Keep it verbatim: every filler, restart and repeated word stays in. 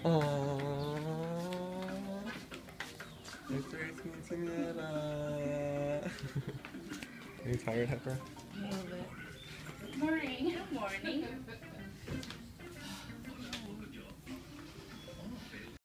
Aww. It's very sweet, Samira. Are you tired, Heifer? A little bit. Good morning. Good morning.